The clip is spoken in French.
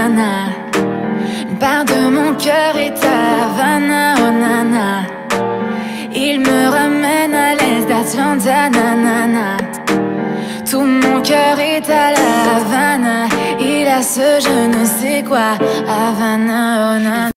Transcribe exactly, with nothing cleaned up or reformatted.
nana. Une part de mon cœur est à Havana, oh nana. Il me ramène à l'est d'Atlanta, nanana. Tout mon cœur est à la Havana. Il a ce je ne sais quoi, Havana, oh nana.